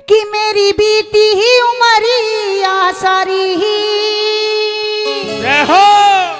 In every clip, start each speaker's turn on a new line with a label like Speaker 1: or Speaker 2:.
Speaker 1: कि मेरी बीती ही उमरिया सारी ही
Speaker 2: हो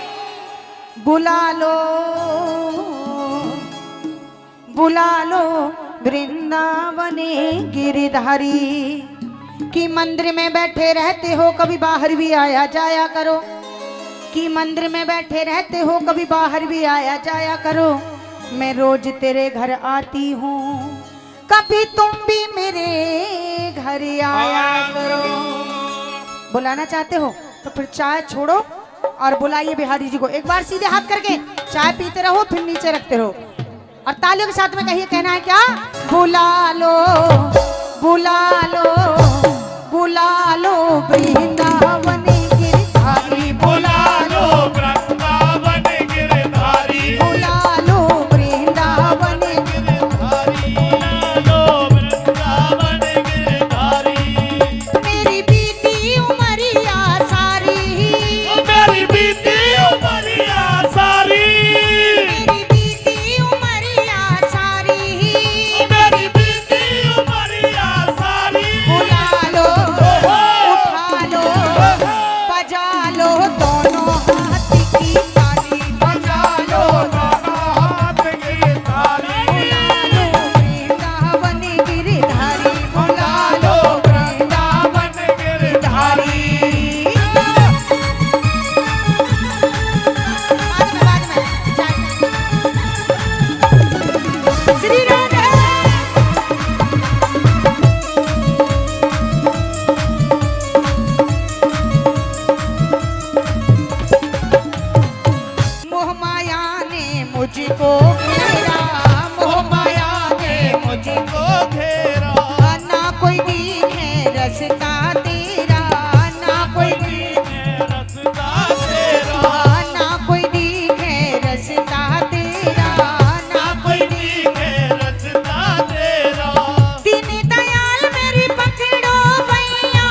Speaker 1: बुला लो वृंदावने गिरधारी। कि मंदिर में बैठे रहते हो कभी बाहर भी आया जाया करो, कि मंदिर में बैठे रहते हो कभी बाहर भी आया जाया करो। मैं रोज तेरे घर आती हूँ, कभी तुम भी मेरे घर आया करो। बुलाना चाहते हो तो फिर चाय छोड़ो और बुलाइए बिहारी जी को। एक बार सीधे हाथ करके चाय पीते रहो, फिर नीचे रखते रहो और तालियों के साथ में कहिए, कहना है क्या? बुला लो बुला लो बुला लो वृंदावन गिरधारी, बुला लो
Speaker 2: वृंदावन गिरधारी,
Speaker 1: बुला लो वृंदावन गिरधारी,
Speaker 2: बुला लो वृंदावन गिरधारी।
Speaker 1: मेरी बीती उमरिया सारी,
Speaker 2: मेरी बीती उमरिया सारी,
Speaker 1: मेरी बीती उमरिया सारी,
Speaker 2: मेरी बीती उमरिया सारी।
Speaker 1: बुला लो उठा लो बजा लो दोनों हाथ की ताली, बजा लो
Speaker 2: दोनों हाथ की ताली,
Speaker 1: वृंदावन गिरधारी, बुला लो
Speaker 2: वृंदावन गिरधारी।
Speaker 1: बाद में श्री राधे। मोह माया ने मुझको घेरा, मोह माया ने मुझको
Speaker 2: घेरा,
Speaker 1: ना कोई दिखे रास्ता तेरा, ना कोई दिखे
Speaker 2: रसता तेरा,
Speaker 1: ना कोई दिखे रास्ता तेरा, ना
Speaker 2: कोई दिखे रसता तेरा।
Speaker 1: दीन दयाल मेरी पकड़ो भैया,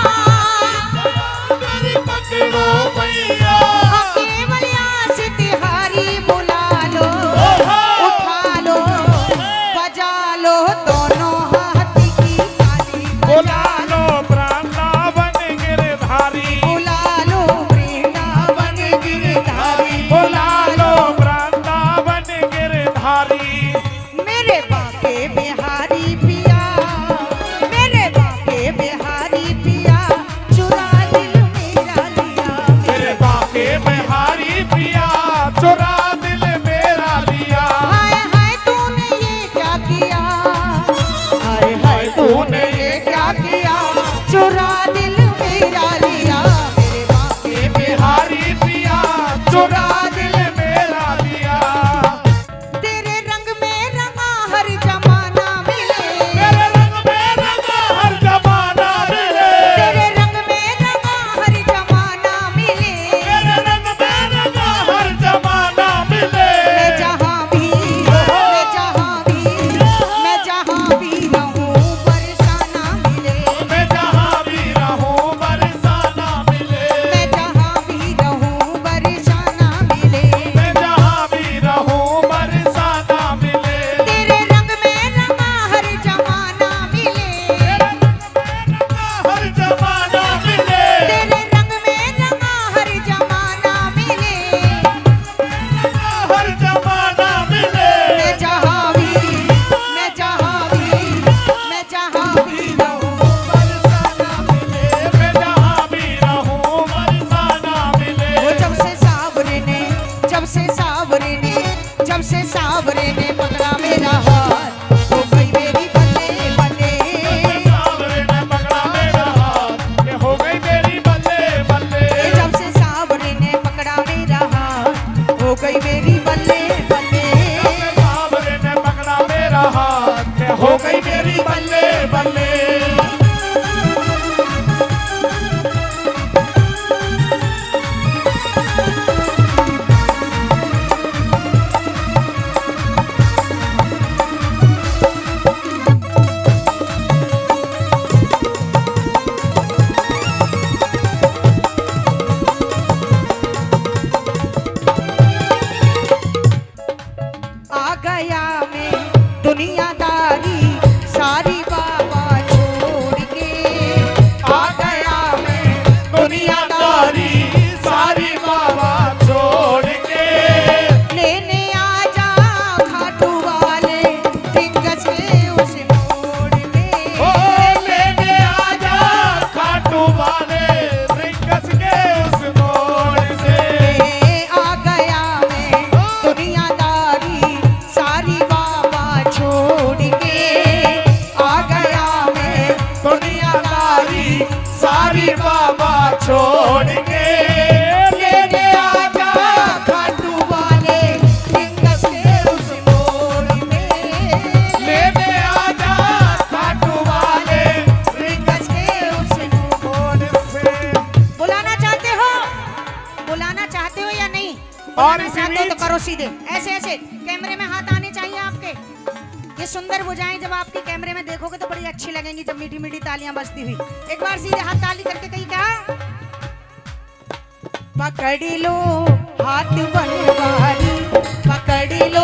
Speaker 2: मेरी पकड़ो भैया,
Speaker 1: केवल आस तिहारी। बुला लो उठा लो बजा लो दोनों हाथ की ताली,
Speaker 2: बुला लो वृंदावन गिरधारी,
Speaker 1: बुला लो वृंदावन गिरधारी,
Speaker 2: बुला लो वृंदावन गिरधारी।
Speaker 1: मेरे बाके बिहारी पिया, मेरे बाके बिहारी पिया, चुरा दिल मेरा लिया,
Speaker 2: मेरे बाके बिहारी पिया, चुरा दिल मेरा लिया।
Speaker 1: हाय हाय तूने ये क्या किया, हाय हाय तूने ये क्या किया, चुरा दिल मेरा लिया। मेरे बाके
Speaker 2: बिहारी पिया, चुरा दिल मेरा लिया।
Speaker 1: तेरे रंग में रंगा हर जमाना मिले,
Speaker 2: मेरे रंग में रंगा हर जमाना मिले,
Speaker 1: तेरे रंग में रंगा हर जमाना मिले।
Speaker 2: मेरे रंग में रंगा हर जमाना मिले।
Speaker 1: मैं जहाँ भी मैं जहाँ भी मैं जहाँ भी रहूं बरसाना मिले,
Speaker 2: मैं जहाँ भी रहूं बरसाना मिले,
Speaker 1: मैं जहाँ भी रहूं बरसाना मिले।
Speaker 2: मैं जहाँ भी रहूं बरसाना मिले।
Speaker 1: तेरे रंग में रंगा हर जमाना मिले,
Speaker 2: हर जमाना मिले,
Speaker 1: तेरे रंग में रंगा हर जमाना मिले।
Speaker 2: हर जमाना मिले।
Speaker 1: मैं जहाँ भी मैं जहाँ भी मैं जहाँ भी रहूं
Speaker 2: बरसाना मिले, मैं जहाँ भी रहूं बरसाना मिले।
Speaker 1: वो जब से सावरे ने पकड़ा मेरा हाथ, हो गई मेरी बल्ले बल्ले।
Speaker 2: सावरे ने पकड़ा मेरा हाथ, ये हो गई मेरी बल्ले बल्ले।
Speaker 1: जब से सावरे ने पकड़ा मेरा हाथ, हो गई मेरी बल्ले बल्ले।
Speaker 2: सावरे ने पकड़ा मेरा हाथ, ये हो गई मेरी बल्ले बल्ले।
Speaker 1: आ गया मैं दुनियादारी सारी बाबा छोड़ के, लो सीधे, ऐसे ऐसे कैमरे में हाथ आने चाहिए आपके। ये सुंदर भुजाएं जब आपकी कैमरे में देखोगे तो बड़ी अच्छी लगेंगी, जब मीठी मीठी तालियां बजती हुई। एक बार सीधे हाथ ताली करके कही क्या, पकड़ी लो हाथ बनवारी, पकड़ी लो